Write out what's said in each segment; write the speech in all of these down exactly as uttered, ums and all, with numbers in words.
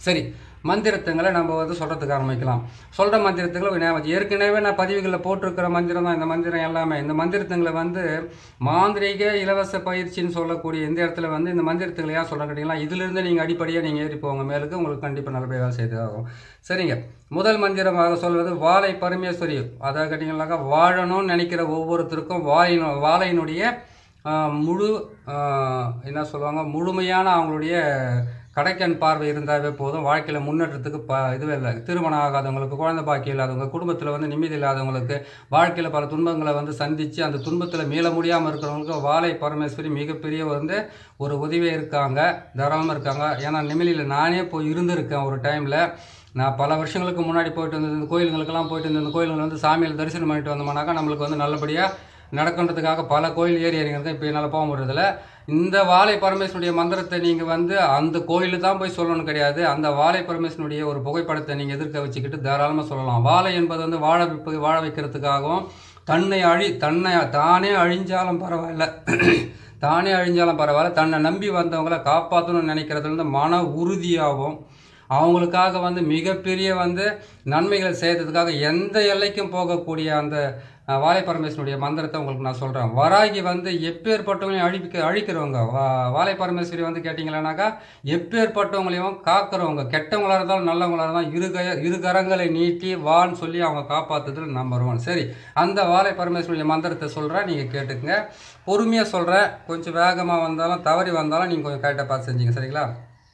சரி, மந்திரத்துங்களை நம்ம வந்து சொல்கிறதுக்கு ஆரம்பிக்கலாம். சொல்கிற மந்திரத்துங்களை ஏற்கனவே நான் பதிவுகளில் போட்டிருக்கிற மந்திரம் தான் இந்த மந்திரம் எல்லாமே. இந்த மந்திரத்துங்களை வந்து மாந்திரீக இலவச பயிற்சின்னு சொல்லக்கூடிய இந்த இடத்துல வந்து இந்த மந்திரத்துங்களை ஏன் சொல்கிறேன் கேட்டிங்கன்னா, இதிலிருந்து நீங்கள் அடிப்படையாக நீங்கள் ஏறி போங்க மேலுக்கு, உங்களுக்கு கண்டிப்பாக நல்லபடியாக செய்து ஆகும். சரிங்க, முதல் மந்திரமாக சொல்வது வாழை பரமேஸ்வரி. அதாவது கேட்டிங்கன்னாக்கா, வாழணும்னு நினைக்கிற ஒவ்வொருத்தருக்கும் வாழையினு வாழையினுடைய முழு என்ன சொல்லுவாங்க முழுமையான அவங்களுடைய கடைக்கண் பார்வை இருந்தாவே போதும். வாழ்க்கையில் முன்னேற்றத்துக்கு ப இதுவே இல்லை. திருமணம் ஆகாதவங்களுக்கு, குழந்தை பாக்கி இல்லாதவங்க, குடும்பத்தில் வந்து நிம்மதி இல்லாதவங்களுக்கு, வாழ்க்கையில் பல துன்பங்களை வந்து சந்தித்து அந்த துன்பத்தில் மீள முடியாமல் இருக்கிறவங்களுக்கு வாழை பரமேஸ்வரி மிகப்பெரிய வந்து ஒரு உதவியாக இருக்காங்க, தாராளமாக இருக்காங்க. ஏன்னா நிம்மதியில் நானே போய் இருந்திருக்கேன் ஒரு டைமில். நான் பல வருஷங்களுக்கு முன்னாடி போயிட்டு வந்தது இந்த கோயிலுங்களுக்கெல்லாம் போயிட்டு இருந்த இந்த கோயிலுங்கள் வந்து சாமியில் தரிசனம் பண்ணிட்டு வந்தோம்னாக்கா நம்மளுக்கு வந்து நல்லபடியாக நடக்கின்றதுக்காக பல கோயில் ஏறி இறங்கிறது இப்போ என்னால் போக முடியறதில்ல. இந்த வாழை பரமேஸ்வருடைய மந்திரத்தை நீங்கள் வந்து அந்த கோயிலு தான் போய் சொல்லணும் கிடையாது. அந்த வாழை பரமேஸ்வருடைய ஒரு புகைப்படத்தை நீங்கள் எதிர்க்க வச்சுக்கிட்டு தாராளமாக சொல்லலாம். வாழை என்பது வந்து வாழ வைப்பது வாழ வைக்கிறதுக்காகவும், தன்னை அழி தன்னை தானே அழிஞ்சாலும் பரவாயில்ல தானே அழிஞ்சாலும் பரவாயில்ல தன்னை நம்பி வந்தவங்களை காப்பாற்றணும்னு நினைக்கிறதுல வந்து மன உறுதியாகவும், அவங்களுக்காக வந்து மிகப்பெரிய வந்து நன்மைகளை செய்கிறதுக்காக எந்த எல்லைக்கும் போகக்கூடிய அந்த வாழை பரமேஸ்வருடைய மந்திரத்தை உங்களுக்கு நான் சொல்கிறேன். வராகி வந்து எப்பேற்பட்டவங்களையும் அழிக்க அழிக்கிறவங்க. வா வாழை பரமேஸ்வரி வந்து கேட்டிங்களானாக்கா எப்பேற்பட்டவங்களையும் காக்கிறவங்க. கெட்டவங்களாக இருந்தாலும் நல்லவங்களாக இருந்தாலும் இரு க இரு கரங்களை நீட்டி வான்னு சொல்லி அவங்க காப்பாற்றுறதுல நம்பர் ஒன். சரி, அந்த வாழை பரமேஸ்வருடைய மந்திரத்தை சொல்கிறேன், நீங்கள் கேட்டுக்குங்க. பொறுமையாக சொல்கிறேன், கொஞ்சம் வேகமாக வந்தாலும் தவறி வந்தாலும் நீங்கள் கொஞ்சம் கரெக்டாக பார்த்து செஞ்சீங்க. சரிங்களா?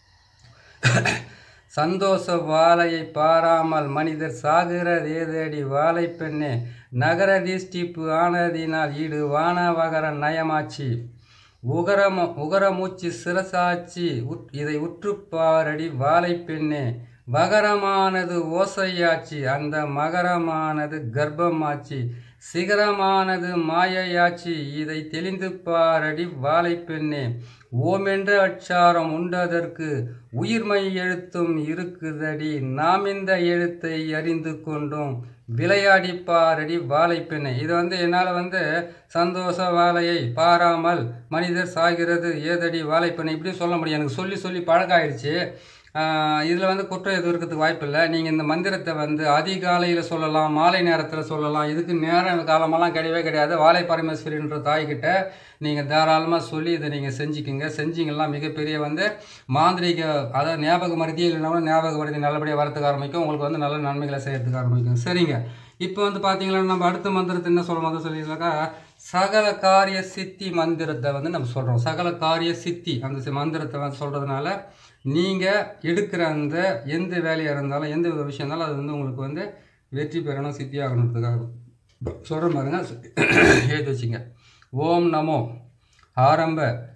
சந்தோஷ வாழையை பாராமல் மனிதர் சாகிறதேதடி வாழை பெண்ணே, நகர தீஷ்டிப்பு ஆனதினால் ஈடு வானவகர நயமாச்சி, உகரம் உகர மூச்சு சிரசாச்சி உட் இதை உற்றுப்பாரடி வாழை பெண்ணே, வகரமானது ஓசையாச்சி அந்த மகரமானது கர்ப்பமாச்சி, சிகரமானது மாயையாச்சி இதை தெளிந்து பாரடி வாழை பெண்ணே, ஓமென்ற அச்சாரம் உண்டதற்கு உயிர்மை எழுத்தும் இருக்குதடி, நாம் இந்த எழுத்தை அறிந்து கொண்டோம் விளையாடி பாரடி வாழை பெண்ணை. இது வந்து என்னால் வந்து சந்தோஷ வாழையை பாராமல் மனிதர் சாகிறது ஏதடி வாழை பெண்ணை இப்படி சொல்ல முடியும். எனக்கு சொல்லி சொல்லி பழக்கம் ஆயிடுச்சு. இதில் வந்து குற்றம் எதுவும் இருக்கிறதுக்கு வாய்ப்பு இல்லை. நீங்கள் இந்த மந்திரத்தை வந்து அதிகாலையில் சொல்லலாம், மாலை நேரத்தில் சொல்லலாம். இதுக்கு நேரம் காலமெல்லாம் கிடையவே கிடையாது. வாழை பரமேஸ்வரின்ற தாய்கிட்ட நீங்கள் தாராளமாக சொல்லி இதை நீங்கள் செஞ்சுக்கிங்க. செஞ்சிங்கன்னா மிகப்பெரிய வந்து மாந்திரிக அதாவது ஞாபக மருதி இல்லைனாலும் ஞாபக மருதி நல்லபடியாக வரத்துக்கு ஆரம்பிக்கும். உங்களுக்கு வந்து நல்ல நன்மைகளை செய்யறதுக்கு ஆரம்பிக்கும். சரிங்க, இப்போ வந்து பார்த்தீங்கன்னா நம்ம அடுத்த மந்திரத்தை என்ன சொல்கிறோம் வந்து சொல்லிங்கனாக்கா, சகல காரிய சித்தி மந்திரத்தை வந்து நம்ம சொல்கிறோம். சகல காரிய சித்தி அந்த மந்திரத்தை வந்து சொல்கிறதுனால நீங்கள் எடுக்கிற அந்த எந்த வேலையாக இருந்தாலும் எந்த வித விஷயம் இருந்தாலும் அது வந்து உங்களுக்கு வந்து வெற்றி பெறணும், சித்தி ஆகணுன்றதுக்காக சொல்கிற பாருங்க. எழுதி வச்சுங்க. ஓம் நமோ ஆரம்ப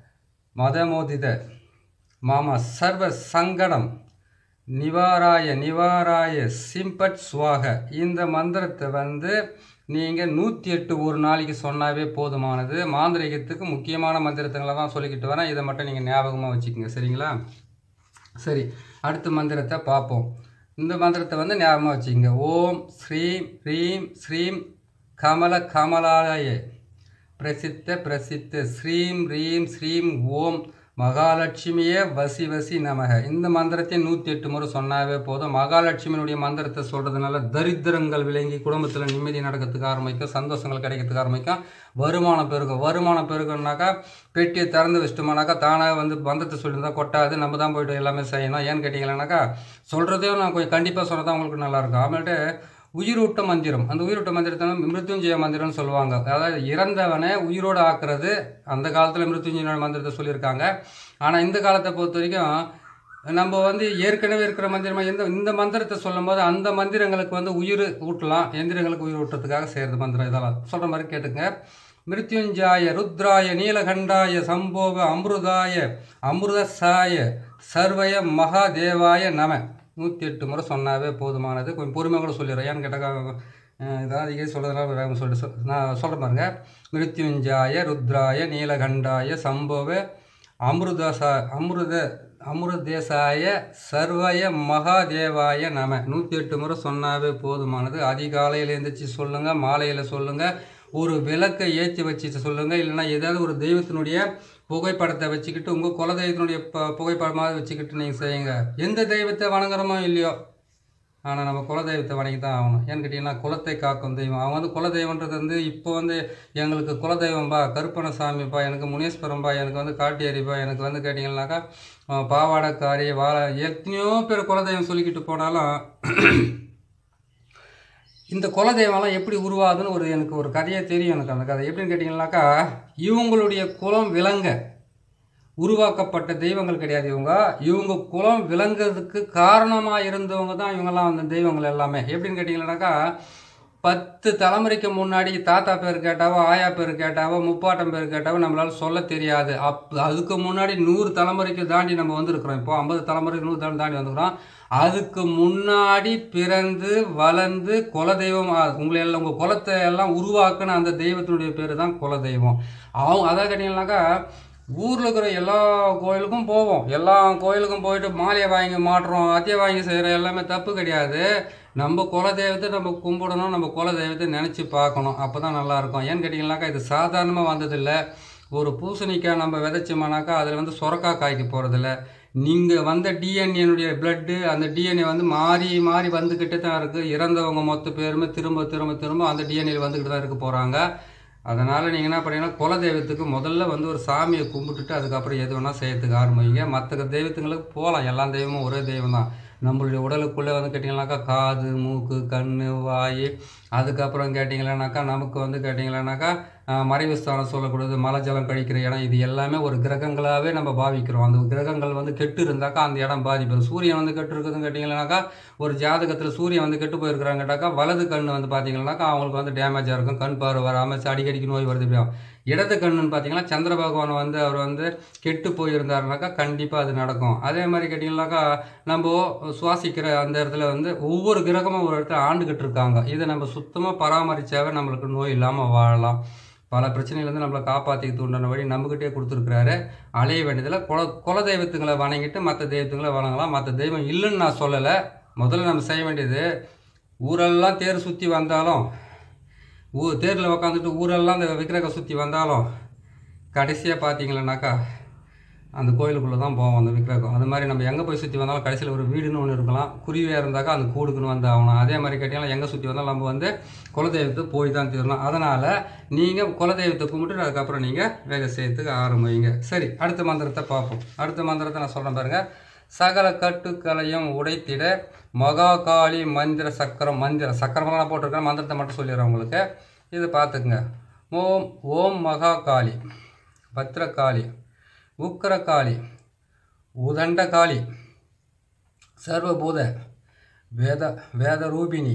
மதமோதித மாமா சர்வ சங்கடம் நிவாராய நிவாராய சிம்பட் சுவாக. இந்த மந்திரத்தை வந்து நீங்கள் நூற்றி எட்டு ஒரு நாளைக்கு சொன்னாவே போதுமானது. மாந்திரிகத்துக்கு முக்கியமான மந்திரத்துங்களை தான் சொல்லிக்கிட்டு வரேன். இதை மட்டும் நீங்கள் ஞாபகமாக வச்சுக்கோங்க. சரிங்களா? சரி, அடுத்த மந்திரத்தை பார்ப்போம். இந்த மந்திரத்தை வந்து ஞாபகமாக வச்சுக்கோங்க. ஓம் ஸ்ரீம் ரீம் ஸ்ரீம் கமல கமலாய பிரசித்த பிரசித்த ஸ்ரீம் ரீம் ஸ்ரீம் ஓம் மகாலட்சுமியே வசி வசி நமக. இந்த மந்திரத்தை நூற்றி எட்டு முறை சொன்னாவே போதும். மகாலட்சுமியினுடைய மந்திரத்தை சொல்கிறதுனால தரித்திரங்கள் விளங்கி குடும்பத்தில் நிம்மதி நடக்கிறதுக்கு ஆரம்பிக்கும், சந்தோஷங்கள் கிடைக்கிறதுக்கு ஆரம்பிக்கும், வருமானம் பெருகும். வருமானம் பெருகுனாக்கா பெட்டியை திறந்து வச்சிட்டோம்னாக்கா தானாக வந்து மந்திரத்தை சொல்லியிருந்தா கொட்டாது. நம்ம தான் போய்ட்டு எல்லாமே செய்யணும். ஏன்னு கேட்டிங்களானாக்கா சொல்கிறதையும் நான் கொஞ்சம் கண்டிப்பாக சொன்னதான் உங்களுக்கு நல்லாயிருக்கும். ஆಮೇಲೆ உயிரூட்ட மந்திரம், அந்த உயிரூட்ட மந்திரத்தை மிருத்யுஞ்சய மந்திரம்னு சொல்லுவாங்க. அதாவது இறந்தவனை உயிரோடு ஆக்குறது. அந்த காலத்தில் மிருத்யுஞ்சய மந்திரத்தை சொல்லியிருக்காங்க. ஆனால் இந்த காலத்தை பொறுத்த வரைக்கும் நம்ம வந்து ஏற்கனவே இருக்கிற மந்திரமாக எந்த இந்த மந்திரத்தை சொல்லும் போது அந்த மந்திரங்களுக்கு வந்து உயிர் ஊட்டலாம், எந்திரங்களுக்கு உயிர் ஊட்டுறதுக்காக செய்கிறது மந்திரம். இதெல்லாம் சொல்கிற மாதிரி கேட்டுங்க. மிருத்யுஞ்சாய ருத்ராய நீலகண்டாய சம்போக அமிர்தாய அமிர்தசாய சர்வய மகாதேவாய நம. நூற்றி எட்டு முறை சொன்னாவே போதுமானது. கொஞ்சம் பொறுமையாக கூட சொல்லிடுறேன். ஏன்னு கேட்டாக்கா இதான் அதிகம் சொல்கிறதுனால வேகம் சொல்லிட்டு நான் சொல்கிற பாருங்க. மிருத்யுஞ்சாய ருத்ராய நீலகண்டாய சம்போவ அமிர்தசா அமிர்த அமிர்தேசாய சர்வய மகாதேவாய நம. நூற்றி எட்டு முறை சொன்னாவே போதுமானது. அதிகாலையில் எழுந்திரிச்சு சொல்லுங்கள், மாலையில் சொல்லுங்கள், ஒரு விளக்கை ஏற்றி வச்சுட்டு சொல்லுங்கள். இல்லைன்னா ஏதாவது ஒரு தெய்வத்தினுடைய புகைப்படத்தை வச்சுக்கிட்டு உங்கள் குலதெய்வத்தினுடைய ப புகைப்படமாக வச்சுக்கிட்டு நீங்கள் செய்யுங்க. எந்த தெய்வத்தை வணங்குறோமோ இல்லையோ, ஆனால் நம்ம குலதெய்வத்தை வணங்கி தான் ஆகணும். ஏன்னு கேட்டிங்கன்னா குலத்தை காக்கும் தெய்வம். அவங்க வந்து குலதெய்வன்றது வந்து இப்போ வந்து எங்களுக்கு குலதெய்வம்பா கருப்பணசாமிப்பா, எனக்கு முனீஸ்வரம்பா, எனக்கு வந்து காட்டியரிப்பா, எனக்கு வந்து கேட்டிங்கன்னாக்கா பாவாடக்காரி வாழ எத்தனையோ பேர் குலதெய்வம் சொல்லிக்கிட்டு போனாலும் இந்த குலதெய்வம்லாம் எப்படி உருவாகுதுன்னு ஒரு எனக்கு ஒரு கதையே தெரியும். எனக்கு அந்த கதை எப்படின்னு கேட்டிங்கன்னாக்கா, இவங்களுடைய குலம் விளங்க உருவாக்கப்பட்ட தெய்வங்கள் கிடையாது. இவங்க இவங்க குலம் விளங்குறதுக்கு காரணமாக இருந்தவங்க தான் இவங்கெல்லாம் அந்த தெய்வங்கள் எல்லாமே. எப்படின்னு கேட்டிங்கன்னாக்கா, பத்து தலைமுறைக்கு முன்னாடி தாத்தா பேர் கேட்டாவோ, ஆயா பேர் கேட்டாவோ, முப்பாட்டம் பேர் கேட்டாவோ நம்மளால் சொல்ல தெரியாது. அப் அதுக்கு முன்னாடி நூறு தலைமுறைக்கு தாண்டி நம்ம வந்துருக்குறோம். இப்போது ஐம்பது தலைமுறைக்கு நூறு தலைமுறை தாண்டி வந்துருக்குறோம். அதுக்கு முன்னாடி பிறந்து வளர்ந்து குலதெய்வம் உங்களை எல்லாம் உங்கள் குலத்தை எல்லாம் உருவாக்குன அந்த தெய்வத்தினுடைய பேர் தான் குலதெய்வம். அவங்க அதான் கேட்டிங்கன்னாக்கா, ஊரில் இருக்கிற எல்லா கோயிலுக்கும் போவோம். எல்லா கோயிலுக்கும் போயிட்டு மாலையை வாங்கி மாட்டுறோம், அத்தியை வாங்கி செய்கிற எல்லாமே தப்பு கிடையாது. நம்ம குலதெய்வத்தை நம்ம கும்பிடணும், நம்ம குலதெய்வத்தை நினச்சி பார்க்கணும். அப்போ தான் நல்லாயிருக்கும். ஏன்னு கேட்டிங்கனாக்கா, இது சாதாரணமாக வந்ததில்லை. ஒரு பூசணிக்காய் நம்ம விதைச்சோம்னாக்கா அதில் வந்து சுரக்காய் காய்க்க போகிறதில்ல. நீங்கள் வந்த டிஎன்ஏனுடைய பிளட்டு அந்த டிஎன்ஏ வந்து மாறி மாறி வந்துக்கிட்டு தான் இருக்குது. இறந்தவங்க மொத்த பேருமே திரும்ப திரும்ப திரும்ப அந்த டிஎன்ஏ வந்துக்கிட்டு தான் இருக்க போகிறாங்க. அதனால் நீங்கள் என்ன பண்ணீங்கன்னா, குலதெய்வத்துக்கு முதல்ல வந்து ஒரு சாமியை கும்பிட்டுட்டு அதுக்கப்புறம் எது வேணால் செய்யறதுக்கு ஆரம்பிங்க. மற்ற தெய்வத்துங்களுக்கு போகலாம், எல்லா தெய்வமும் ஒரே தெய்வம் தான். நம்மளுடைய உடலுக்குள்ளே வந்து கேட்டிங்கனாக்கா காது, மூக்கு, கண், வாய், அதுக்கப்புறம் கேட்டிங்களானாக்கா நமக்கு வந்து கேட்டிங்களானாக்கா மறைவு ஸ்தானம் சொல்லக்கூடாது, மலை ஜலம் கழிக்கிற இடம், இது எல்லாமே ஒரு கிரகங்களாகவே நம்ம பாவிக்கிறோம். அந்த கிரகங்கள் வந்து கெட்டு இருந்தாக்கா அந்த இடம் பாதிப்பது. சூரியன் வந்து கெட்டு இருக்குதுன்னு கேட்டிங்களானாக்கா, ஒரு ஜாதகத்தில் சூரியன் வந்து கெட்டு போயிருக்கிறாங்கட்டாக்கா வலது கண் வந்து பார்த்திங்கன்னாக்கா அவங்களுக்கு வந்து டேமேஜாக இருக்கும், கண் பார்வை வராமல் அடிக்கடிக்கு நோய் வருது. இப்படியும் இடது கண்ணுன்னு பார்த்தீங்கன்னா சந்திர பகவான் வந்து அவர் வந்து கெட்டு போயிருந்தாருனாக்கா கண்டிப்பாக அது நடக்கும். அதே மாதிரி கேட்டிங்கனாக்கா, நம்ம சுவாசிக்கிற அந்த இடத்துல வந்து ஒவ்வொரு கிரகமும் ஒரு இடத்துல ஆண்டுகிட்டு இருக்காங்க. இதை நம்ம சுத்தமாக பராமரித்தாவே நம்மளுக்கு நோய் இல்லாமல் வாழலாம். பல பிரச்சனையிலேருந்து நம்மளை காப்பாற்றிக்கு உண்டான வழி நம்மக்கிட்டே கொடுத்துருக்குறாரு. அலைய வேண்டியதில் குல குல தெய்வத்துங்களை வணங்கிட்டு மற்ற தெய்வத்துங்களை வணங்கலாம். மற்ற தெய்வம் இல்லைன்னு நான் சொல்லலை. முதல்ல நம்ம செய்ய வேண்டியது, ஊரெல்லாம் தேர் சுற்றி வந்தாலும், ஊ தேரில் உக்காந்துட்டு ஊரெல்லாம் அந்த விக்கிரகம் சுற்றி வந்தாலும் கடைசியாக பார்த்தீங்களன்னாக்கா அந்த கோயிலுக்குள்ளே தான் போவோம் அந்த விக்கிரகம். அது மாதிரி நம்ம எங்கே போய் சுற்றி வந்தாலும் கடைசியில் ஒரு வீடுன்னு ஒன்று இருக்கலாம். குருவியாக இருந்தாக்கா அந்த கூடுக்குன்னு வந்து ஆகணும். அதே மாதிரி கேட்டிங்கன்னா எங்கே சுற்றி வந்தாலும் நம்ம வந்து குலதெய்வத்தை போய் தான் தீரணும். அதனால் நீங்கள் குலதெய்வத்தை கும்பிட்டு அதுக்கப்புறம் நீங்கள் வேலை செய்யறதுக்கு ஆரம்பிங்க. சரி, அடுத்த மந்திரத்தை பார்ப்போம். அடுத்த மந்திரத்தை நான் சொல்கிறேன் பாருங்கள். சகல கட்டுக்களையும் உடைத்திட மகாகாளி மந்திர சக்கரம். மந்திர சக்கரமெல்லாம் நான் போட்டிருக்கேன், மந்திரத்தை மட்டும் சொல்லிடுறேன் உங்களுக்கு. இதை பார்த்துக்குங்க. ஓம் ஓம் மகாகாளி, பத்ரகாளி, உக்கரகாளி, உதண்டகாளி, சர்வபூத வேத வேதரூபிணி,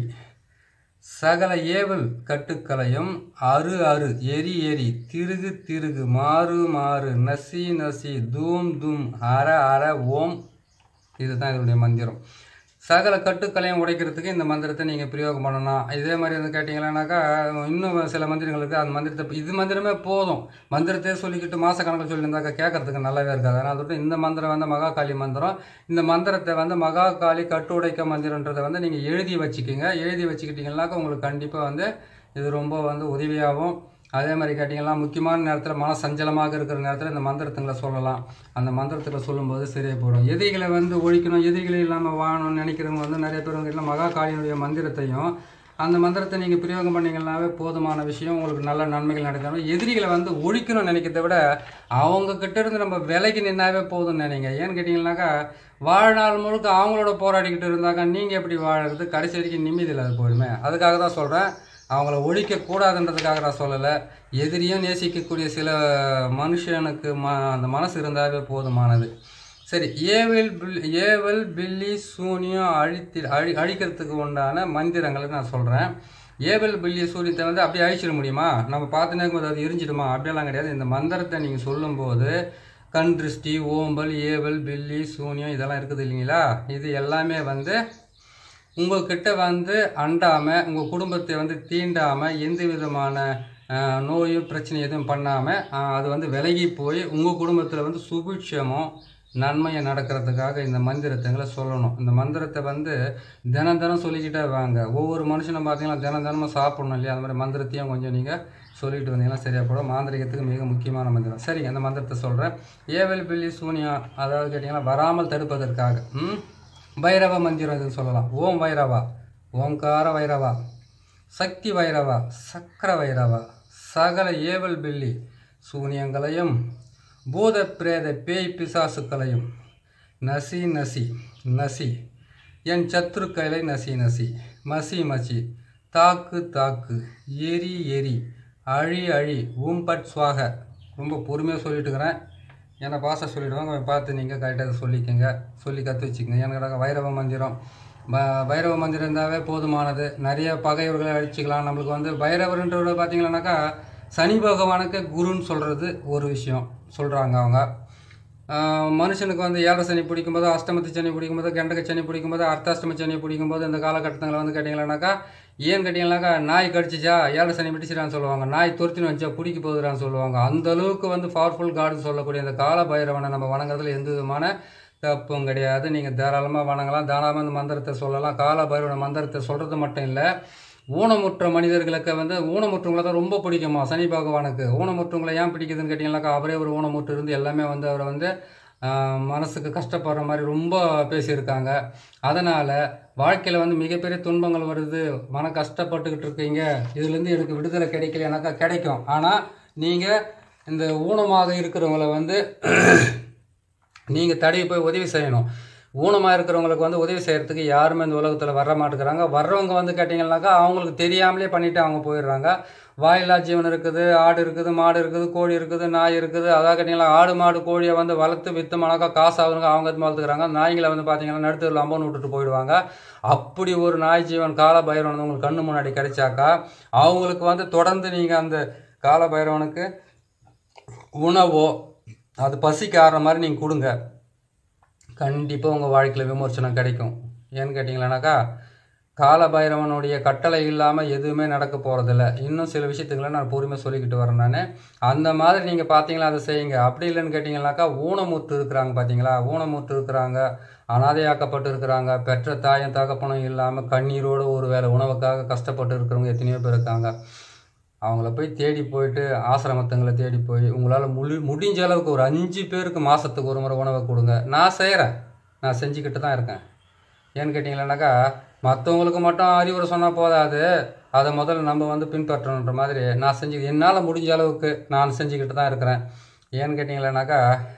சகல ஏவல் கட்டுக்களையும் அரு அரு எரி எரி திருகு திருகு மாறு மாறு நசி நசி தூம் தூம் அற அற ஓம். இதுதான் இதனுடைய மந்திரம். சகல கட்டுக்களையும் உடைக்கிறதுக்கு இந்த மந்திரத்தை நீங்கள் பிரயோகம் பண்ணணும். இதே மாதிரி வந்து கேட்டிங்களானாக்கா இன்னும் சில மந்திரங்கள் இருக்குது. அந்த மந்திரத்தை இது மந்திரமே போதும். மந்திரத்தையே சொல்லிக்கிட்டு மாதக்கணக்கில் சொல்லியிருந்தாக்கா கேட்கறதுக்கு நல்லாவே இருக்காது. அதனால் சொல்லிட்டு இந்த மந்திரம் வந்து மகாகாளி மந்திரம். இந்த மந்திரத்தை வந்து மகாகாளி கட்டு உடைக்க மந்திரன்றதை வந்து நீங்கள் எழுதி வச்சுக்கிங்க. எழுதி வச்சுக்கிட்டிங்கனாக்கா உங்களுக்கு கண்டிப்பாக வந்து இது ரொம்ப வந்து உதவியாகும். அதே மாதிரி கேட்டிங்கன்னா முக்கியமான நேரத்தில் மன சஞ்சலமாக இருக்கிற நேரத்தில் இந்த மந்திரத்துங்களை சொல்லலாம். அந்த மந்திரத்தில் சொல்லும்போது சரியாக போடும். எதிரிகளை வந்து ஒழிக்கணும், எதிரிகளை இல்லாமல் வாழணும்னு நினைக்கிறவங்க வந்து நிறைய பேர் வந்து மகாகாளியினுடைய மந்திரத்தையும் அந்த மந்திரத்தை நீங்கள் பிரயோகம் பண்ணிங்கன்னாவே போதுமான விஷயம். உங்களுக்கு நல்ல நன்மைகள் நடக்கணும். எதிரிகளை வந்து ஒழிக்கணும்னு நினைக்கிறத விட அவங்கக்கிட்ட இருந்து நம்ம விலைக்கு நின்னாவே போதும்னு நினைங்க. ஏன்னு கேட்டிங்கன்னாக்கா, வாழ்நாள் முழுக்க அவங்களோட போராடிக்கிட்டு இருந்தாக்கா நீங்கள் எப்படி வாழறது? கடைசி வரைக்கும் நிம்மதி இல்லாத போயிடுமே. அதுக்காக தான் சொல்கிறேன், அவங்கள ஒழிக்கக்கூடாதுன்றதுக்காக நான் சொல்லலை. எதிரியும் நேசிக்கக்கூடிய சில மனுஷனுக்கு ம அந்த மனசு இருந்தாவே போதுமானது. சரி, ஏவல் பில் ஏவல் பில்லி சூனியம் அழித்தி அழி அழிக்கிறதுக்கு உண்டான மந்திரங்களை நான் சொல்கிறேன். ஏவல் பில்லி சூனியத்தை வந்து அப்படியே அழிச்சிட முடியுமா? நம்ம பார்த்துனே இருக்கும்போது அது எரிஞ்சிடுமா? அப்படியெல்லாம் கிடையாது. இந்த மந்திரத்தை நீங்கள் சொல்லும்போது கண் திருஷ்டி, ஓம்பல், ஏவல், பில்லி, சூனியம் இதெல்லாம் இருக்குது இல்லைங்களா? இது எல்லாமே வந்து உங்கள்கிட்ட வந்து அண்டாமல், உங்கள் குடும்பத்தை வந்து தீண்டாமல், எந்த விதமான நோயும் பிரச்சனை எதுவும் பண்ணாமல் அது வந்து விலகி போய் உங்கள் குடும்பத்தில் வந்து சுபிட்சமும் நன்மையை நடக்கிறதுக்காக இந்த மந்திரத்தைங்களை சொல்லணும். இந்த மந்திரத்தை வந்து தினம் தினம் சொல்லிக்கிட்டே வாங்க. ஒவ்வொரு மனுஷனும் பார்த்தீங்கன்னா தினம் தினமும் சாப்பிடணும் இல்லையா? அந்த மாதிரி மந்திரத்தையும் கொஞ்சம் நீங்கள் சொல்லிட்டு வந்தீங்கன்னா சரியாக போடும். மாந்திரிகத்துக்கு மிக முக்கியமான மந்திரம். சரிங்க, அந்த மந்திரத்தை சொல்கிறேன். ஏவல் பில்லி சூனியம் அதாவது கேட்டிங்கன்னா வராமல் தடுப்பதற்காக ம் பைரவ மந்திரம் இதுன்னு சொல்லலாம். ஓம் வைரவா, ஓம்கார வைரவா, சக்தி வைரவா, சக்கர வைரவா, சகல ஏவல் பில்லி சூனியங்களையும் பூத பிரேத பேய் பிசாசுக்களையும் நசி நசி நசி என் சத்துருக்களை நசி நசி மசி மசி தாக்கு தாக்கு எரி எரி அழி அழி ஊம் பட் சுவாக. ரொம்ப பொறுமையாக சொல்லிட்டு இருக்கிறேன், ஏன்னா பாச சொல்லிவிடுவாங்க, பார்த்து நீங்கள் கரெக்டாக சொல்லிக்கோங்க, சொல்லி கற்று வச்சுக்கோங்க. எனக்கு வைரவ மந்திரம் ப பைரவ மந்திரம் இருந்தாவே போதுமானது. நிறைய பகைவர்களை அழிச்சிக்கலாம். நம்மளுக்கு வந்து பைரவர்ன்றத பார்த்தீங்கன்னாக்கா சனி பகவானுக்கு குருன்னு சொல்கிறது ஒரு விஷயம் சொல்கிறாங்க அவங்க. மனுஷனுக்கு வந்து ஏழரை சனி பிடிக்கும்போது, அஷ்டமத்து சனி பிடிக்கும்போது, கண்டக சனி பிடிக்கும்போது, அர்த்தாஷ்டம சனி பிடிக்கும்போது இந்த காலகட்டத்தில் வந்து கேட்டிங்களானாக்கா ஏன் கேட்டிங்கனாக்கா நாய் கடிச்சிச்சா ஏழரை சனி பிடிச்சிடான்னு சொல்லுவாங்க, நாய் துரத்தின்னு வச்சா பிடிக்க போகுதுறான்னு சொல்லுவாங்க. அந்தளவுக்கு வந்து பவர்ஃபுல் காடுன்னு சொல்லக்கூடிய அந்த கால பைரவனை நம்ம வணங்குறதுல எந்த விதமான தப்பும் கிடையாது. நீங்கள் தாராளமாக வணங்கலாம், தாராளமாக இந்த மந்திரத்தை சொல்லலாம். கால பைரவன மந்திரத்தை சொல்கிறது மட்டும் இல்லை, ஊனமுற்ற மனிதர்களுக்கு வந்து ஊனமுற்றவங்களை தான் ரொம்ப பிடிக்குமா சனி பகவானுக்கு. ஊனமுற்றவங்களை ஏன் பிடிக்குதுன்னு கேட்டிங்கனாக்கா அவரே ஒரு ஊனமுற்று இருந்து எல்லாமே வந்து அவரை வந்து மனசுக்கு கஷ்டப்படுற மாதிரி ரொம்ப பேசியிருக்காங்க. அதனால் வாழ்க்கையில் வந்து மிகப்பெரிய துன்பங்கள் வருது, மன கஷ்டப்பட்டுக்கிட்டு இருக்கீங்க, இதுலேருந்து எனக்கு விடுதலை கிடைக்கலனாக்கா கிடைக்கும். ஆனால் நீங்கள் இந்த ஊனமாக இருக்கிறவங்கள வந்து நீங்கள் தடவி போய் உதவி செய்யணும். ஊனமாக இருக்கிறவங்களுக்கு வந்து உதவி செய்கிறதுக்கு யாருமே இந்த உலகத்தில் வர மாட்டேங்கிறாங்க. வர்றவங்க வந்து கேட்டிங்கன்னாக்கா அவங்களுக்கு தெரியாமலே பண்ணிவிட்டு அவங்க போயிடுறாங்க. வாயில்லா ஜீவன் இருக்குது, ஆடு இருக்குது, மாடு இருக்குது, கோழி இருக்குது, நாய் இருக்குது. அதாவது கேட்டிங்கன்னா ஆடு மாடு கோழியை வந்து வளர்த்து விற்றுமானாக்கா காசு ஆகுதுங்க, அவங்க வந்து வளர்த்துக்கிறாங்க. நாய்களை வந்து பார்த்திங்கன்னா நடுத்தூரில் அம்பன் விட்டுட்டு போயிடுவாங்க. அப்படி ஒரு நாய் ஜீவன் கால பைரவன் வந்து உங்களுக்கு கண்ணு முன்னாடி கிடைச்சாக்கா அவங்களுக்கு வந்து தொடர்ந்து நீங்கள் அந்த கால பைரவனுக்கு உணவோ அது பசிக்கு ஆடுற மாதிரி நீங்கள் கொடுங்க, கண்டிப்பாக உங்கள் வாழ்க்கையில் விமோசனம் கிடைக்கும். ஏன்னு கேட்டிங்களானாக்கா கால பைரவனுடைய கட்டளை இல்லாமல் எதுவுமே நடக்க போகிறதில்ல. இன்னும் சில விஷயத்துக்களை நான் பொறுமையாக சொல்லிக்கிட்டு வரேன். நான் அந்த மாதிரி நீங்கள் பார்த்தீங்களா அதை செய்யுங்க. அப்படி இல்லைன்னு கேட்டிங்கனாக்கா ஊனமுற்று இருக்கிறாங்க பார்த்தீங்களா, ஊனமுற்று இருக்கிறாங்க, அனாதையாக்கப்பட்டு இருக்கிறாங்க, பெற்ற தாயும் தகப்பனும் இல்லாமல் கண்ணீரோடு ஒரு வேளை உணவுக்காக கஷ்டப்பட்டு இருக்கிறவங்க எத்தனையோ பேர் இருக்காங்க. அவங்கள போய் தேடி போயிட்டு ஆசிரமத்துங்களை தேடி போய் உங்களால் முடி முடிஞ்ச அளவுக்கு ஒரு அஞ்சு பேருக்கு மாதத்துக்கு ஒரு முறை உணவை கொடுங்க. நான் செய்கிறேன், நான் செஞ்சுக்கிட்டு தான் இருக்கேன். ஏன்னு கேட்டிங்களானாக்கா மற்றவங்களுக்கு மட்டும் அறிவுரை சொன்னால் போதாது, அதை முதல்ல நம்ம வந்து பின்பற்றணுன்ற மாதிரி நான் செஞ்சு என்னால் முடிஞ்ச அளவுக்கு நான் செஞ்சுக்கிட்டு தான் இருக்கிறேன். ஏன்னு கேட்டிங்களானாக்கா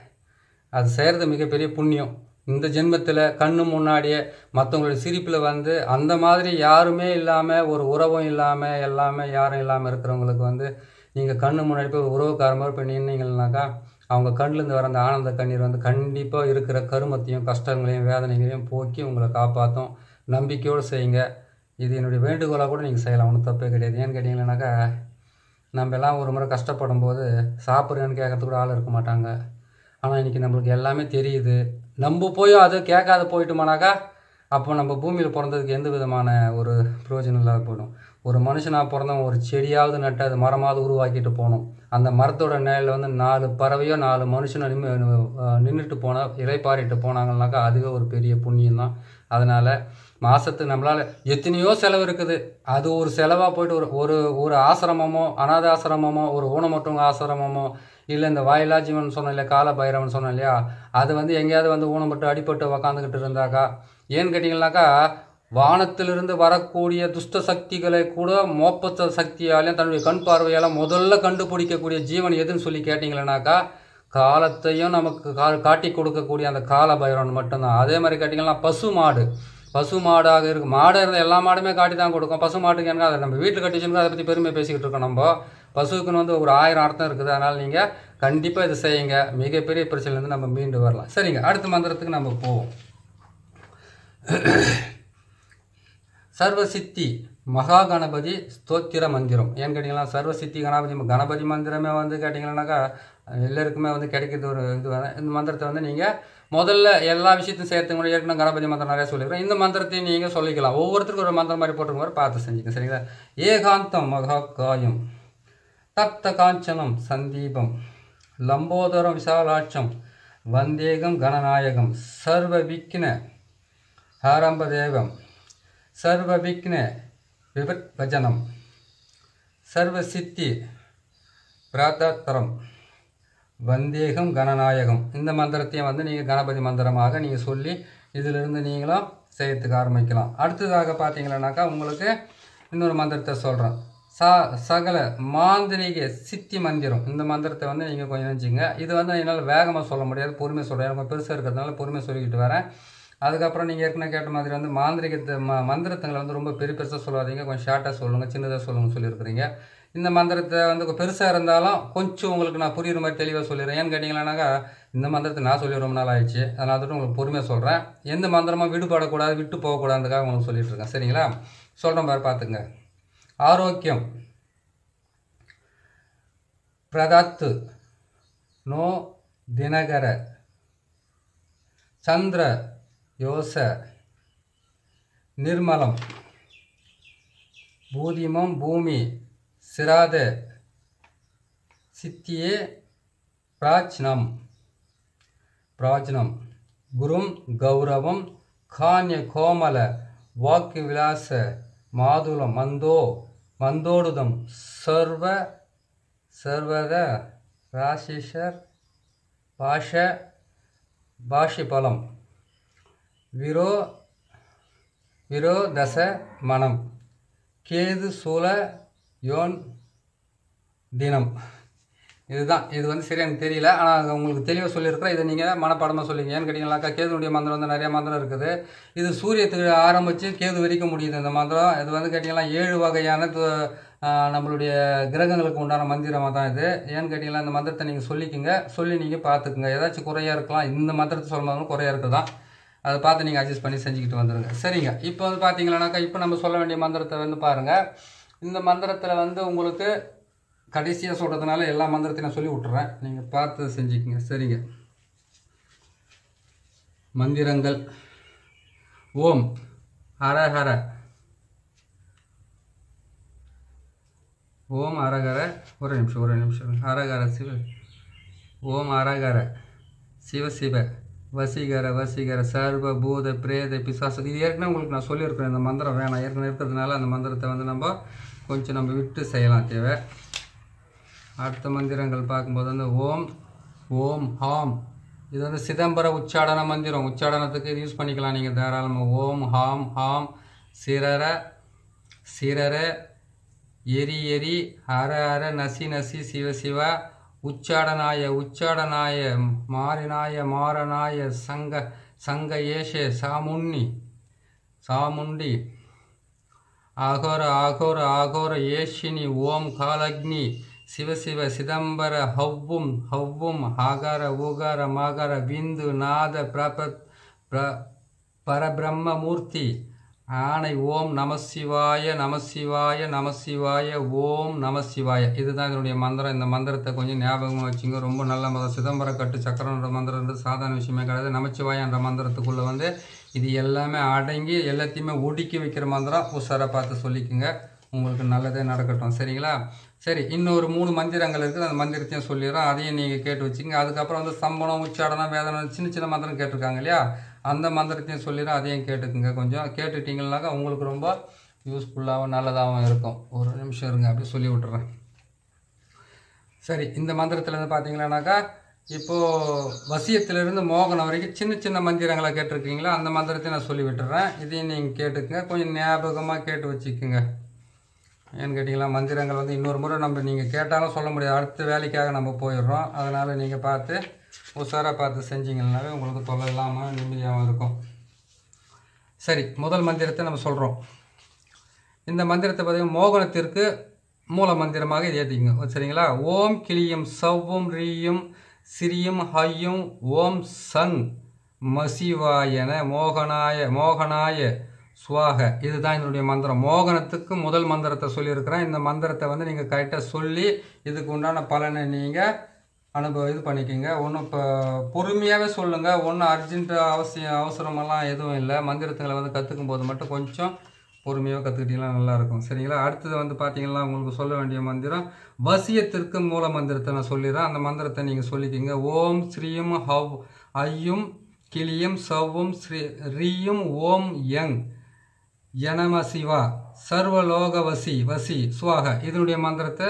அது செய்கிறது மிகப்பெரிய புண்ணியம். இந்த ஜென்மத்தில் கண்ணு முன்னாடியே மற்றவங்களுடைய சிரிப்பில் வந்து அந்த மாதிரி யாருமே இல்லாமல் ஒரு உறவும் இல்லாமல் எல்லாமே யாரும் இல்லாமல் இருக்கிறவங்களுக்கு வந்து நீங்கள் கண்ணு முன்னாடி போய் உறவுக்கார மாதிரி போய் நின்னீங்கன்னாக்கா அவங்க கண்ணிலேருந்து வர அந்த ஆனந்த கண்ணீர் வந்து கண்டிப்பாக இருக்கிற கருமத்தையும் கஷ்டங்களையும் வேதனைகளையும் போக்கி உங்களை காப்பாற்றும். நம்பிக்கையோடு செய்யுங்க. இது என்னுடைய வேண்டுகோளாக கூட நீங்கள் செய்யலாம், ஒன்றும் தப்பே கிடையாது. ஏன்னு கேட்டிங்கன்னாக்கா நம்ம எல்லாம் ஒரு முறை கஷ்டப்படும் போது சாப்பிட்றேன்னு கேட்கறதுக்கு கூட ஆள் இருக்க மாட்டாங்க. ஆனால் இன்றைக்கி நம்மளுக்கு எல்லாமே தெரியுது, நம்ம போய் அது கேட்காத போயிட்டோமானாக்கா அப்போ நம்ம பூமியில் பிறந்ததுக்கு எந்த விதமான ஒரு பிரயோஜனம் இல்லாத போயிடும். ஒரு மனுஷனாக பிறந்தவன் ஒரு செடியாவது நட்டு அது மரமாவது உருவாக்கிட்டு போகணும். அந்த மரத்தோட நிலையில் வந்து நாலு பறவையோ நாலு மனுஷனை நின்று நின்றுட்டு போனால் இலைப்பாரிட்டு போனாங்கன்னாக்கா அதுவே ஒரு பெரிய புண்ணியம் தான். அதனால் மாதத்துக்கு நம்மளால் எத்தனையோ செலவு இருக்குது, அது ஒரு செலவாக போய்ட்டு ஒரு ஒரு ஒரு ஆசிரமமோ அனாத ஆசிரமமோ ஒரு ஊனமுற்றவங்க ஆசிரமமோ இல்லை இந்த வாயிலா ஜீவன் சொன்னோம் இல்லையா கால பைரவன் சொன்னோம் இல்லையா, அது வந்து எங்கேயாவது வந்து ஊனப்பட்டு அடிப்பட்டு உக்காந்துக்கிட்டு இருந்தாக்கா ஏன்னு கேட்டிங்கனாக்கா வானத்திலிருந்து வரக்கூடிய துஷ்ட சக்திகளை கூட மோப்பத்த சக்தியாலையும் தன்னுடைய கண் பார்வையால் முதல்ல கண்டுபிடிக்கக்கூடிய ஜீவன் எதுன்னு சொல்லி கேட்டிங்களேனாக்கா காலத்தையும் நமக்கு கா காட்டி கொடுக்கக்கூடிய அந்த கால பைரவன் மட்டும்தான். அதே மாதிரி கேட்டிங்கன்னா பசு மாடு பசு மாடாக இருக்குது, மாடு இருந்த எல்லா மாடுமே காட்டி தான் கொடுக்கும். பசு மாட்டுக்கு என்ன அதை நம்ம வீட்டில் கட்டி வச்சுருக்கோம், அதை பற்றி பெருமை பேசிக்கிட்டு இருக்கோம். நம்ம பசுவுக்குன்னு வந்து ஒரு ஆயிரம் அர்த்தம் இருக்குது. அதனால் நீங்கள் கண்டிப்பாக இதை செய்யுங்க, மிகப்பெரிய பிரச்சனைலேருந்து நம்ம மீண்டு வரலாம். சரிங்க, அடுத்த மந்திரத்துக்கு நம்ம போவோம். சர்வசித்தி மகா கணபதி ஸ்தோத்திர மந்திரம். ஏன்னு கேட்டிங்கன்னா சர்வசித்தி கணபதி கணபதி மந்திரமே வந்து கேட்டிங்கன்னாக்கா எல்லாருக்குமே வந்து கிடைக்கிறது ஒரு இது. இந்த மந்திரத்தை வந்து நீங்கள் முதல்ல எல்லா விஷயத்தையும் சேர்த்து கூட ஏற்கனவே கணபதி மந்திரம் நிறைய சொல்லிக்கிறோம். இந்த மந்திரத்தையும் நீங்கள் சொல்லிக்கலாம், ஒவ்வொருத்தருக்கும் ஒரு மந்திரம் மாதிரி போட்டுருக்க மாதிரி பார்த்து செஞ்சுங்க. சரிங்களா? ஏகாந்தம் மகா காயம் தப்த காஞ்சனம் சந்தீபம் லம்போதரம் விசாலாட்சம் வந்தேகம் கணநாயகம் சர்வ விக்ன ஆரம்பதேவம் சர்வ விக்ன விபத் பஜனம் சர்வ சித்தி பிராதத்தரம் வந்தேகம் கணநாயகம். இந்த மந்திரத்தையும் வந்து நீங்கள் கணபதி மந்திரமாக நீங்கள் சொல்லி இதிலிருந்து நீங்களும் செய்யறதுக்கு ஆரம்பிக்கலாம். அடுத்ததாக பார்த்தீங்கன்னாக்கா உங்களுக்கு இன்னொரு மந்திரத்தை சொல்கிறேன். சா சகல மாந்திரிக சித்தி மந்திரம். இந்த மந்திரத்தை வந்து நீங்கள் கொஞ்சம் நினச்சிங்க. இது வந்து என்னால் வேகமாக சொல்ல முடியாது, பொறுமையாக சொல்கிறேன். எனக்கு பெருசாக இருக்கிறதுனால பொறுமையாக சொல்லிக்கிட்டு வரேன். அதுக்கப்புறம் நீங்கள் ஏற்கனவே கேட்ட மாதிரி வந்து மாந்திரிகத்தை ம மந்திரத்துங்களை வந்து ரொம்ப பெரிய பெருசாக சொல்லாதீங்க, கொஞ்சம் ஷார்ட்டாக சொல்லுங்கள், சின்னதாக சொல்லுங்கள் சொல்லியிருக்கிறீங்க. இந்த மந்திரத்தை வந்து பெருசாக இருந்தாலும் கொஞ்சம் உங்களுக்கு நான் புரியுற மாதிரி தெளிவாக சொல்லிடுறேன். ஏன்னு கேட்டிங்களானாக்கா இந்த மந்திரத்தை நான் சொல்லி ரொம்ப நாள் ஆயிடுச்சு, அதனால் வந்துட்டு உங்களுக்கு பொறுமையாக சொல்கிறேன். எந்த மந்திரமாக விடுபடக்கூடாது, விட்டு போகக்கூடாதுக்காக உங்களுக்கு சொல்லிட்டு இருக்கேன். சரிங்களா? சொல்கிறேன் பாரு, பார்த்துங்க. ஆரோக்கியம் பிரதத்து நோ தினகர சந்திர யோச நிர்மலம் பூதிமம் பூமி சிராத சித்தியே பிராச்சனம் பிராச்சனம் குரும் கௌரவம் கான்ய கோமல வாக்கு விலாச மாதுளம் மந்தோ மந்தோடுதம் சர்வ சர்வத ராசிஷர் பாஷ பாஷிபலம் விரோ விரோதச மனம் கேது சூல யோன் தினம். இதுதான். இது வந்து சரியா எனக்கு தெரியல, ஆனால் உங்களுக்கு தெளிவாக சொல்லியிருக்கிறேன். இதை நீங்கள் மனப்பாடமாக சொல்லிங்க. ஏன்னு கேட்டிங்கனாக்கா கேதுனுடைய மந்திரம் வந்து நிறைய மந்திரம் இருக்குது. இது சூரியத்துக்கு ஆரம்பித்து கேது வரைக்கும் முடியுது இந்த மந்திரம். இது வந்து கேட்டிங்கன்னா ஏழு வகையான நம்மளுடைய கிரகங்களுக்கு உண்டான மந்திரமாக தான் இது. ஏன்னு கேட்டிங்கன்னா இந்த மந்திரத்தை நீங்கள் சொல்லிக்கோங்க, சொல்லி நீங்கள் பார்த்துக்குங்க. ஏதாச்சும் குறையாக இருக்கலாம், இந்த மந்திரத்தை சொல்லும்போது குறையாக இருக்குது தான், அதை பார்த்து நீங்கள் அட்ஜஸ்ட் பண்ணி செஞ்சுக்கிட்டு வந்துடுங்க. சரிங்க. இப்போ வந்து பார்த்தீங்கன்னாக்கா இப்போ நம்ம சொல்ல வேண்டிய மந்திரத்தை வந்து பாருங்கள். இந்த மந்திரத்தில் வந்து உங்களுக்கு கடைசியாக சொல்கிறதுனால எல்லா மந்திரத்தையும் நான் சொல்லி விட்டுறேன், நீங்கள் பார்த்து செஞ்சுக்கங்க. சரிங்க. மந்திரங்கள். ஓம் அரஹர ஓம் அரகர ஒரு நிமிஷம் ஒரு நிமிஷம் அரகர சிவ ஓம் அரகர சிவ சிவ வசீகர வசீகர சர்வ பூத பிரேத பிசாசு. இது ஏற்கனவே உங்களுக்கு நான் சொல்லியிருக்கிறேன். இந்த மந்திரம் வேணாம், ஏற்கனவே இருக்கிறதுனால அந்த மந்திரத்தை வந்து நம்ம கொஞ்சம் நம்ம விட்டு செய்யலாம் தேவை. அடுத்த மந்திரங்கள் பார்க்கும்போது வந்து ஓம் ஓம் ஹாம். இது வந்து சிதம்பர உச்சாடன மந்திரம். உச்சாடனத்துக்கு இது யூஸ் பண்ணிக்கலாம் நீங்கள் தாராளமாக. ஓம் ஹாம் ஹாம் சிரர சிரர எரி எரி ஹர ஹர நசி நசி சிவ சிவ உச்சாடனாய உச்சாடனாய மாரினாய மாரனாய சங்க சங்க ஏஷே சாமுன்னி சாமுண்டி ஆகோர ஆகோர ஆகோர ஏஷினி ஓம் காலக்னி சிவ சிவ சிதம்பர ஹவ்வும் ஹவ்வும் ஆகார ஊகார மாகார விந்து நாத பிரபத் பிர பரபிரம்ம மூர்த்தி ஆணை ஓம் நமசிவாய நமசிவாய நமசிவாய ஓம் நமசிவாய. இதுதான் இதனுடைய மந்திரம். இந்த மந்திரத்தை கொஞ்சம் ஞாபகமாக வச்சுங்க, ரொம்ப நல்ல மந்திரம். சிதம்பர கட்டு சக்கரன்ற மந்திரன்றது சாதாரண விஷயமே கிடையாது. நமச்சிவாய என்ற மந்திரத்துக்குள்ளே வந்து இது எல்லாமே அடங்கி எல்லாத்தையுமே ஒடுக்கி வைக்கிற மந்திரம். உஷாராக பார்த்து சொல்லிக்குங்க, உங்களுக்கு நல்லதே நடக்கட்டும். சரிங்களா? சரி, இன்னொரு மூணு மந்திரங்கள் இருக்குது, அந்த மந்திரத்தையும் சொல்லிடுறோம், அதையும் நீங்கள் கேட்டு வச்சுங்க. அதுக்கப்புறம் வந்து சம்பளம் உச்சாடனம் வேதனை சின்ன சின்ன மந்திரம் கேட்டிருக்காங்க இல்லையா, அந்த மந்திரத்தையும் சொல்லிடுறோம், அதையும் கேட்டுக்குங்க. கொஞ்சம் கேட்டுட்டிங்கன்னாக்கா உங்களுக்கு ரொம்ப யூஸ்ஃபுல்லாகவும் நல்லதாகவும் இருக்கும். ஒரு நிமிஷம் இருங்க, அப்படி சொல்லி விட்டுறேன். சரி, இந்த மந்திரத்தில் வந்து பார்த்தீங்கன்னாக்கா இப்போது வசியத்திலிருந்து மோகனம் வரைக்கும் சின்ன சின்ன மந்திரங்களை கேட்டிருக்கீங்களா, அந்த மந்திரத்தையும் நான் சொல்லி விட்டுறேன். இதையும் நீங்கள் கேட்டுக்குங்க, கொஞ்சம் ஞாபகமாக கேட்டு வச்சுக்கோங்க. ஏன்னு கேட்டிங்களா, மந்திரங்கள் வந்து இன்னொரு முறை நம்ம நீங்கள் கேட்டாலும் சொல்ல முடியாது, அடுத்த வேலைக்காக நம்ம போயிடுறோம். அதனால் நீங்கள் பார்த்து உஷாராக பார்த்து செஞ்சிங்கன்னாவே உங்களுக்கு தொல்லை இல்லாமல் நிம்மதியாகவும் இருக்கும். சரி, முதல் மந்திரத்தை நம்ம சொல்கிறோம். இந்த மந்திரத்தை பார்த்தீங்கன்னா மோகனத்திற்கு மூல மந்திரமாக இது ஏற்றிக்கங்க. சரிங்களா? ஓம் கிளியும் சவ்வும் ரீயும் சிறியும் ஹையும் ஓம் சங் மசிவாயன மோகனாய மோகனாய சுவாக. இதுதான் என்னுடைய மந்திரம். மோகனத்துக்கு முதல் மந்திரத்தை சொல்லியிருக்கிறேன். இந்த மந்திரத்தை வந்து நீங்கள் கரெக்டாக சொல்லி இதுக்கு உண்டான பலனை நீங்கள் அனுபவம் இது பண்ணிக்கோங்க. ஒன்றும் இப்போ பொறுமையாகவே சொல்லுங்கள், ஒன்றும் அர்ஜென்ட்டு அவசியம் அவசரமெல்லாம் எதுவும் இல்லை. மந்திரத்துங்களை வந்து கற்றுக்கும் போது மட்டும் கொஞ்சம் பொறுமையாக கற்றுக்கிட்டீங்கன்னா நல்லாயிருக்கும். சரிங்களா? அடுத்தது வந்து பார்த்தீங்கன்னா உங்களுக்கு சொல்ல வேண்டிய மந்திரம் வசியத்திற்கு மூல மந்திரத்தை நான் சொல்லிடுறேன். அந்த மந்திரத்தை நீங்கள் சொல்லிக்கிங்க. ஓம் ஸ்ரீயும் ஹவ் ஐயும் கிளியும் சவ்வும் ஸ்ரீ ரீயும் ஓம் யங் யனம சிவா சர்வலோக வசி வசி சுவாக. இதனுடைய மந்திரத்தை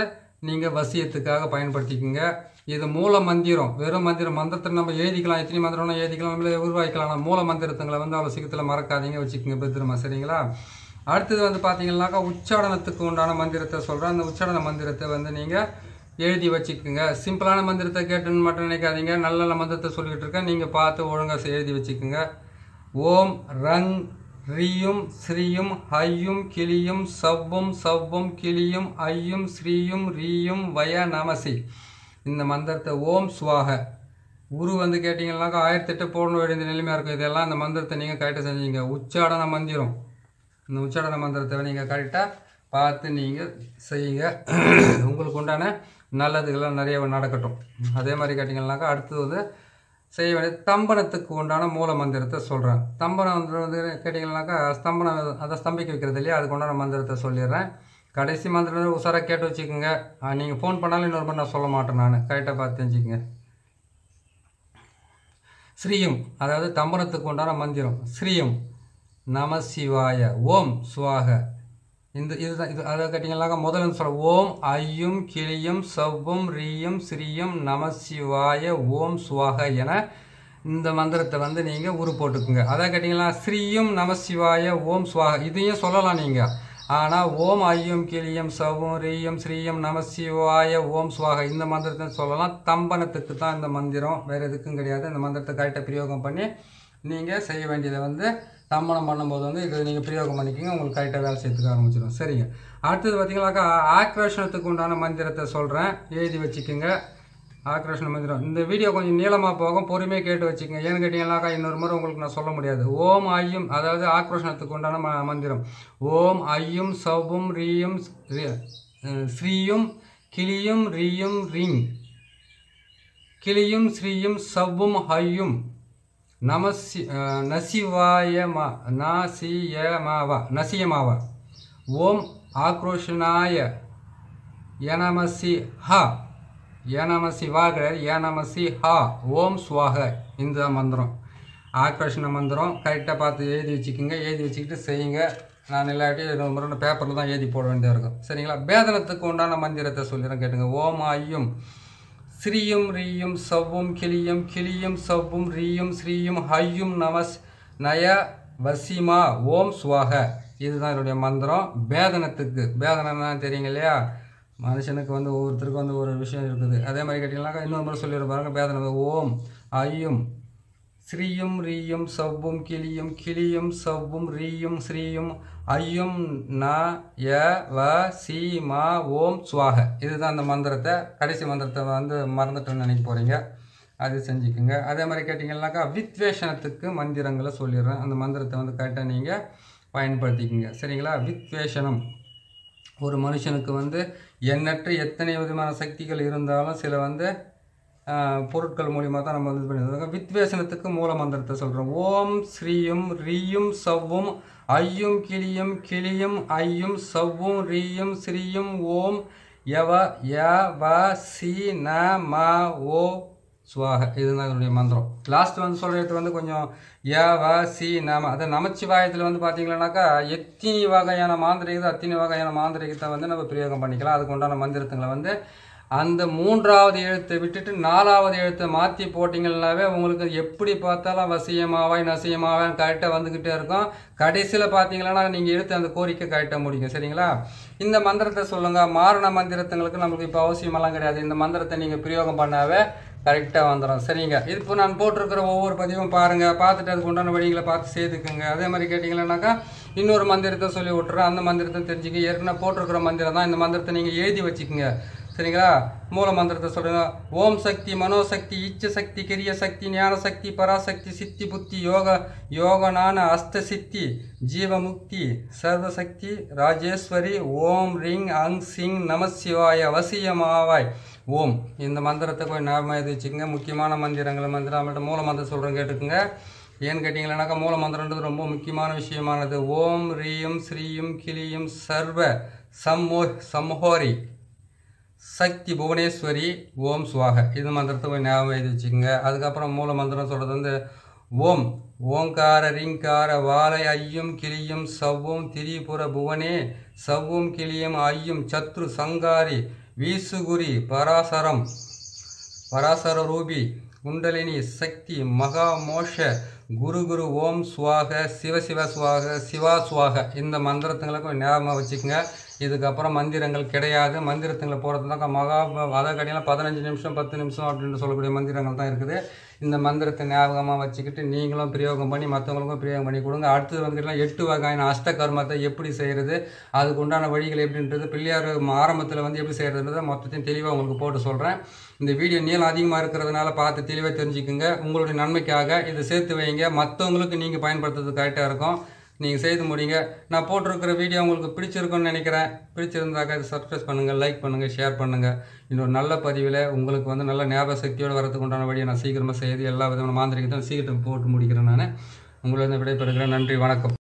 நீங்கள் வசியத்துக்காக பயன்படுத்திக்கோங்க. இது மூல மந்திரம், வெறும் மந்திரம். மந்திரத்தை நம்ம எழுதிக்கலாம், எத்தனை மந்திரம்னா எழுதிக்கலாம், நம்மளே உருவாக்கலாம். ஆனால் மூல மந்திரத்துங்களை வந்து அவ்வளோ சீக்கிரத்தில் மறக்காதீங்க, வச்சுக்கோங்க பத்திரமா. சரிங்களா? அடுத்தது வந்து பார்த்தீங்கன்னாக்கா உச்சாடனத்துக்கு உண்டான மந்திரத்தை சொல்கிறேன். அந்த உச்சாடன மந்திரத்தை வந்து நீங்கள் எழுதி வச்சுக்கோங்க. சிம்பிளான மந்திரத்தை கேட்டுன்னு மட்டும் நினைக்காதீங்க, நல்ல நல்ல மந்திரத்தை சொல்லிக்கிட்டு இருக்கேன், நீங்கள் பார்த்து ஒழுங்காக எழுதி வச்சுக்கோங்க. ஓம் ரங் ரீயும் ஸ்ரீயும் ஐயும் கிளியும் சவ்வும் சவ்வும் கிளியும் ஐயும் ஸ்ரீயும் ரீயும் வய நமசி. இந்த மந்திரத்தை ஓம் சுவாக குரு வந்து கேட்டிங்கன்னாக்கா ஆயிரத்தி எட்டு போடணும் வேண்டிய நிலைமையாக இருக்கும். இதெல்லாம் இந்த மந்திரத்தை நீங்கள் கரெக்டாக செஞ்சீங்க. உச்சாடன மந்திரம், இந்த உச்சாடன மந்திரத்தை நீங்கள் கரெக்டாக பார்த்து நீங்கள் செய்யுங்க. உங்களுக்கு உண்டான நல்லதுகள்லாம் நிறைய நடக்கட்டும். அதே மாதிரி கேட்டிங்கன்னாக்கா அடுத்தது வந்து செய்ய வேண்டிய தம்பனத்துக்கு உண்டான மூல மந்திரத்தை சொல்கிறேன். தம்பனம் வந்து கேட்டிங்கன்னாக்கா ஸ்தம்பனம், அதை ஸ்தம்பிக்க வைக்கிறது இல்லையா, அதுக்கு உண்டான மந்திரத்தை சொல்லிடுறேன். கடைசி மந்திரம் உசாராக கேட்டு வச்சுக்கோங்க. நீங்கள் ஃபோன் பண்ணாலும் இன்னொரு மாதிரி நான் சொல்ல மாட்டேன், நான் கரெக்டாக பார்த்து தெரிஞ்சுக்கங்க. ஸ்ரீயும், அதாவது தம்பனத்துக்கு உண்டான மந்திரம் ஸ்ரீயும் நம சிவாய ஓம் சுவாக. இந்த இதுதான் இது. அதை கேட்டிங்கன்னாக்கா முதல்ல சொல்ல ஓம் ஐயும் கிளியும் சவ்வும் ரீயும் ஸ்ரீயும் நம சிவாய ஓம் சுவாக என இந்த மந்திரத்தை வந்து நீங்கள் உரு போட்டுக்குங்க. அதை கேட்டிங்கன்னா ஸ்ரீயும் நம சிவாய ஓம் சுவாக இதையும் சொல்லலாம் நீங்கள். ஆனால் ஓம் ஐயும் கிளியும் சவ்வும் ரீயும் ஸ்ரீயும் நம சிவாய ஓம் சுவாக இந்த மந்திரத்தை சொல்லலாம். தம்பனத்துக்கு தான் இந்த மந்திரம், வேறு எதுக்கும் கிடையாது. இந்த மந்திரத்தை கரெக்டாக பிரயோகம் பண்ணி நீங்கள் செய்ய வேண்டியதை வந்து தம்பனம் பண்ணும்போது வந்து இதை நீங்கள் பிரயோகம் பண்ணிக்கிங்க, உங்களுக்கு கரெக்டாக வேலை செய்யறதுக்கு ஆரம்பிச்சிடும். சரிங்க. அடுத்தது பார்த்தீங்கன்னாக்கா ஆக்ரோஷனத்துக்கு உண்டான மந்திரத்தை சொல்கிறேன், எழுதி வச்சுக்கோங்க. ஆக்ரோஷன மந்திரம். இந்த வீடியோ கொஞ்சம் நீளமாக போகும், பொறுமையாக கேட்டு வச்சுக்கோங்க. ஏன்னு கேட்டிங்கன்னாக்கா இன்னொரு முறை உங்களுக்கு நான் சொல்ல முடியாது. ஓம் ஐயும், அதாவது ஆக்ரோஷனத்துக்கு உண்டான ம மந்திரம் ஓம் ஐயும் சவ்வும் ரீயும் ஸ்ரீயும் கிளியும் ரீயும் ரிங் கிளியும் ஸ்ரீயும் சவ்வும் ஐயும் நமசி நசிவாயமா நாசியமாவா நசியமாவா ஓம் ஆக்ரோஷனாய யனமசி ஹா யனமசி வா கிடையாது, யனமசி ஹா ஓம் சுவாக. இந்த மந்திரம் ஆக்ரோஷன மந்திரம் கரெக்டாக பார்த்து எழுதி வச்சுக்கோங்க. எழுதி வச்சுக்கிட்டு செய்யுங்க. நான் இல்லாட்டி முறை பேப்பரில் தான் எழுதி போட வேண்டியதாக இருக்கும். சரிங்களா? பேதனத்துக்கு உண்டான மந்திரத்தை சொல்லிடுறேன், கேட்டுங்க. ஓம் ஐயும் ஸ்ரீயும் ரீயும் சவ்வும் கிளியும் கிளியும் சவ்வும் ரீயும் ஸ்ரீயும் ஹையும் நமஸ் நய வசிமா ஓம் சுவாக. இதுதான் என்னுடைய மந்திரம் பேதனத்துக்கு. பேதனம்னா தெரியுங்க இல்லையா, மனுஷனுக்கு வந்து ஒவ்வொருத்தருக்கும் வந்து ஒரு விஷயம் இருக்குது. அதே மாதிரி கேட்டிங்கன்னாக்கா இன்னொரு முறை சொல்லிடு பாருங்க. பேதனம் ஓம் ஐயும் ஸ்ரீயும் ரீயும் சவ்வும் கிளியும் கிளியும் சவ்வும் ரீயும் ஸ்ரீயும் ஐயும் ந ய வ சி மா ஓம் சுவாக. இதுதான் அந்த மந்திரத்தை. கடைசி மந்திரத்தை வந்து மறந்துட்டோன்னு நினைக்க போகிறீங்க, அது செஞ்சுக்குங்க. அதே மாதிரி கேட்டிங்கன்னாக்கா வித்வேஷனத்துக்கு மந்திரங்களை சொல்லிடுறேன். அந்த மந்திரத்தை வந்து கரெக்டாக நீங்கள் பயன்படுத்திக்கோங்க. சரிங்களா? வித்வேஷனம், ஒரு மனுஷனுக்கு வந்து எண்ணற்ற எத்தனை விதமான சக்திகள் இருந்தாலும் சில வந்து பொருட்கள் மூலிமா தான் நம்ம வந்து பண்ணியிருக்காங்க. வித்வேஷனத்துக்கு மூல மந்திரத்தை சொல்கிறோம். ஓம் ஸ்ரீயும் ரீயும் சவ்வும் ஐயும் கிளியும் கிளியும் ஐயும் சவ்வும் ரீயும் ஸ்ரீயும் ஓம் யவ ய வ சி ந ம ஓ சுவாக. இதுதான் என்னுடைய மந்திரம். லாஸ்ட் வந்து சொல்கிறது வந்து கொஞ்சம் ய வ சி நம. அதை நமச்சிவாயத்தில் வந்து பார்த்தீங்கன்னாக்கா எத்தனை வகையான மாந்திரிகத்தை அத்தனை வகையான மாந்திரிகத்தை வந்து நம்ம பிரயோகம் பண்ணிக்கலாம். அதுக்கு உண்டான மந்திரத்துங்களை வந்து அந்த மூன்றாவது எழுத்தை விட்டுட்டு நாலாவது எழுத்தை மாற்றி போட்டிங்கன்னாவே உங்களுக்கு எப்படி பார்த்தாலும் வசியமாவாய் நசியமாவாய் கரெக்டாக வந்துக்கிட்டே இருக்கும். கடைசியில் பார்த்தீங்கன்னா நீங்கள் எடுத்து அந்த கோரிக்கை கரெக்டாக முடிக்கும். சரிங்களா? இந்த மந்திரத்தை சொல்லுங்கள். மாரண மந்திரத்துங்களுக்கு நமக்கு இப்போ அவசியமெல்லாம் கிடையாது. இந்த மந்திரத்தை நீங்கள் பிரயோகம் பண்ணாவே கரெக்டாக வந்துடும். சரிங்க? இது இப்போ நான் போட்டிருக்கிற ஒவ்வொரு பதிவும் பாருங்கள், பார்த்துட்டு அதுக்கு உண்டான வழிகளை பார்த்து செய்துக்குங்க. அதே மாதிரி கேட்டிங்கன்னாக்கா இன்னொரு மந்திரத்தை சொல்லி விட்டுறேன், அந்த மந்திரத்தை தெரிஞ்சுக்க. ஏற்கனவே போட்டிருக்கிற மந்திரம் தான். இந்த மந்திரத்தை நீங்கள் எழுதி வச்சுக்கோங்க. சரிங்களா? மூல மந்திரத்தை சொல்லுங்க. ஓம் சக்தி மனோசக்தி இச்ச சக்தி கிரிய சக்தி ஞான சக்தி பராசக்தி சித்தி புத்தி யோக யோகனான அஸ்த சித்தி ஜீவமுக்தி சர்வசக்தி ராஜேஸ்வரி ஓம் ரிங் அங் சிங் நம சிவாய வசியமாவாய் ஓம். இந்த மந்திரத்தை போய் ஞாபகம் எழுதி வச்சுக்கோங்க. முக்கியமான மந்திரங்கள் மந்திரம் நம்மள்ட்ட மூல மந்திரம் சொல்கிறேன், கேட்டுக்குங்க. ஏன்னு கேட்டிங்கன்னாக்கா மூல மந்திரன்றது ரொம்ப முக்கியமான விஷயமானது. ஓம் ரீயும் ஸ்ரீயும் கிளியும் சர்வ சம்மோ சம்ஹோரி சக்தி புவனேஸ்வரி ஓம் சுவாக. இது மந்திரத்தை போய் ஞாபகம் எழுதி வச்சுக்கோங்க. அதுக்கப்புறம் மூல மந்திரம் சொல்கிறது வந்து ஓம் ஓங்கார ரிங்கார வாழை ஐயும் கிளியும் சவ்வும் திரிபுர புவனே சவ்வும் கிளியும் ஐயும் சத்ரு சங்காரி வீசுகுரி பராசரம் பராசர ரூபி குண்டலினி சக்தி மகா மோஷ குரு குரு ஓம் சுவாக சிவ சிவ சுவாக சிவா சுவாக இந்த மந்திரத்துங்களுக்கும் ஞாபகம் வச்சுக்கோங்க. இதுக்கப்புறம் மந்திரங்கள் கிடையாது. மந்திரத்துங்களை போகிறது தான் மகா அதை கடையில் பதினஞ்சு நிமிஷம் பத்து நிமிஷம் அப்படின்னு சொல்லக்கூடிய மந்திரங்கள் தான் இருக்குது. இந்த மந்திரத்தை ஞாபகமாக வச்சுக்கிட்டு நீங்களும் பிரயோகம் பண்ணி மற்றவங்களுக்கும் பிரயோகம் பண்ணி கொடுங்க. அடுத்தது வந்துக்கிட்டலாம் எட்டு வகையான அஷ்ட கர்மத்தை எப்படி செய்கிறது, அதுக்கு உண்டான வழிகள் எப்படின்றது பிள்ளையார் ஆரம்பத்தில் வந்து எப்படி செய்கிறதுன்றதை மொத்தத்தையும் தெளிவாக உங்களுக்கு போட்டு சொல்கிறேன். இந்த வீடியோ நீளம் அதிகமாக இருக்கிறதுனால பார்த்து தெளிவாக தெரிஞ்சுக்குங்க. உங்களுடைய நன்மைக்காக இதை சேர்த்து வைங்க. மற்றவங்களுக்கு நீங்கள் பயன்படுத்துறது கரெக்டாக இருக்கும். நீங்கள் செய்து முடியுங்க. நான் போட்டிருக்கிற வீடியோ உங்களுக்கு பிடிச்சிருக்குன்னு நினைக்கிறேன். பிடிச்சிருந்தாக்கா இதை சப்ஸ்கிரைப் பண்ணுங்கள், லைக் பண்ணுங்கள், ஷேர் பண்ணுங்கள். இன்னொரு நல்ல பதிவில் உங்களுக்கு வந்து நல்ல ஞாபக சக்தியோடு வரதுக்கு உண்டான வழியை நான் சீக்கிரமாக செய்து எல்லா விதமான மாந்திரிகத்தையும் சீக்கிரம் போட்டு முடிக்கிறேன். நான் உங்களை விடைபெறுகிறேன். நன்றி, வணக்கம்.